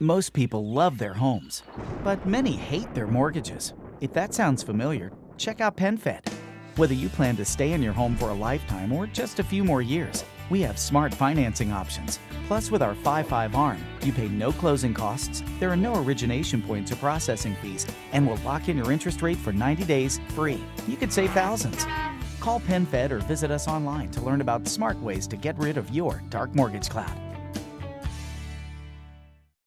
Most people love their homes, but many hate their mortgages. If that sounds familiar, check out PenFed. Whether you plan to stay in your home for a lifetime or just a few more years, we have smart financing options. Plus, with our 5-5 ARM, you pay no closing costs, there are no origination points or processing fees, and we'll lock in your interest rate for 90 days free. You could save thousands. Call PenFed or visit us online to learn about smart ways to get rid of your dark mortgage cloud.